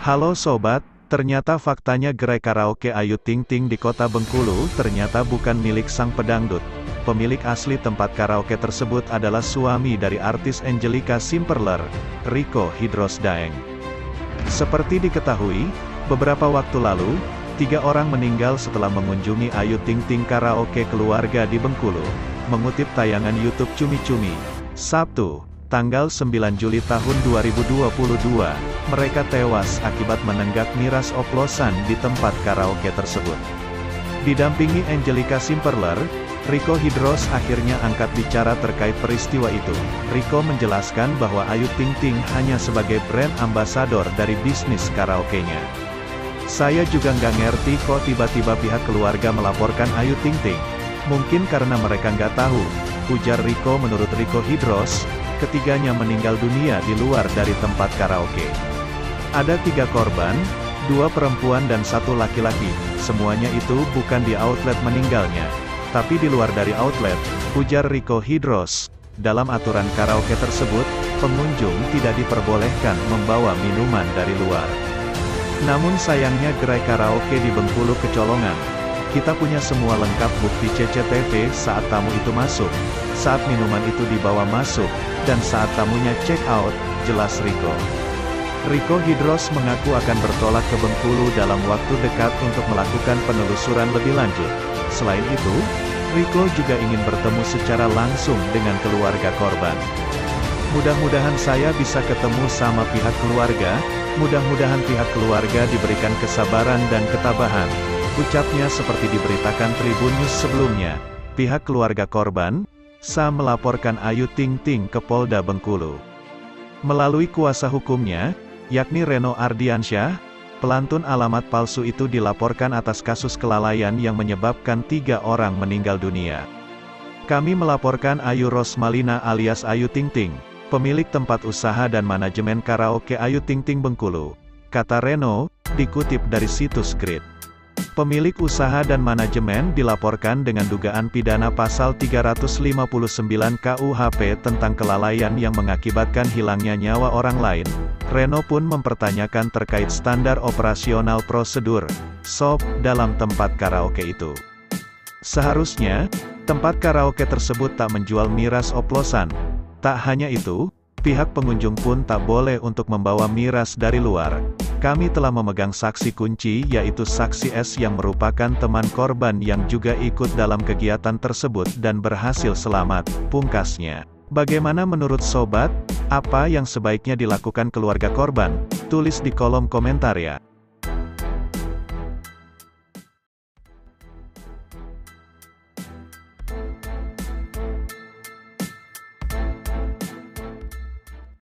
Halo sobat, ternyata faktanya gerai karaoke Ayu Ting Ting di kota Bengkulu ternyata bukan milik sang pedangdut. Pemilik asli tempat karaoke tersebut adalah suami dari artis Angelica Simperler, Rico Hidros Daeng. Seperti diketahui, beberapa waktu lalu, 3 orang meninggal setelah mengunjungi Ayu Ting Ting karaoke keluarga di Bengkulu. Mengutip tayangan YouTube Cumi Cumi, Sabtu, tanggal 9 Juli tahun 2022, mereka tewas akibat menenggak miras oplosan di tempat karaoke tersebut. Didampingi Angelica Simperler, Rico Hidros akhirnya angkat bicara terkait peristiwa itu. Rico menjelaskan bahwa Ayu Ting Ting hanya sebagai brand ambassador dari bisnis karaoke-nya. Saya juga nggak ngerti kok tiba-tiba pihak keluarga melaporkan Ayu Ting Ting. Mungkin karena mereka nggak tahu, ujar Rico. Menurut Rico Hidros, ketiganya meninggal dunia di luar dari tempat karaoke. Ada 3 korban, 2 perempuan dan 1 laki-laki. Semuanya itu bukan di outlet meninggalnya, tapi di luar dari outlet, ujar Rico Hidros. Dalam aturan karaoke tersebut, pengunjung tidak diperbolehkan membawa minuman dari luar. Namun sayangnya gerai karaoke di Bengkulu kecolongan. Kita punya semua lengkap bukti CCTV saat tamu itu masuk, saat minuman itu dibawa masuk, dan saat tamunya check out, jelas Rico. Rico Hidros mengaku akan bertolak ke Bengkulu dalam waktu dekat untuk melakukan penelusuran lebih lanjut. Selain itu, Rico juga ingin bertemu secara langsung dengan keluarga korban. Mudah-mudahan saya bisa ketemu sama pihak keluarga, mudah-mudahan pihak keluarga diberikan kesabaran dan ketabahan, ucapnya seperti diberitakan Tribun News sebelumnya. Pihak keluarga korban melaporkan Ayu Ting Ting ke Polda Bengkulu. Melalui kuasa hukumnya, yakni Reno Ardiansyah, pelantun alamat palsu itu dilaporkan atas kasus kelalaian yang menyebabkan 3 orang meninggal dunia. Kami melaporkan Ayu Rosmalina alias Ayu Ting Ting, pemilik tempat usaha dan manajemen karaoke Ayu Ting Ting Bengkulu, kata Reno, dikutip dari situs Grid. Pemilik usaha dan manajemen dilaporkan dengan dugaan pidana pasal 359 KUHP tentang kelalaian yang mengakibatkan hilangnya nyawa orang lain. Reno pun mempertanyakan terkait standar operasional prosedur (SOP) dalam tempat karaoke itu. Seharusnya, tempat karaoke tersebut tak menjual miras oplosan. Tak hanya itu, pihak pengunjung pun tak boleh untuk membawa miras dari luar. Kami telah memegang saksi kunci yaitu saksi S yang merupakan teman korban yang juga ikut dalam kegiatan tersebut dan berhasil selamat, pungkasnya. Bagaimana menurut sobat? Apa yang sebaiknya dilakukan keluarga korban? Tulis di kolom komentar ya.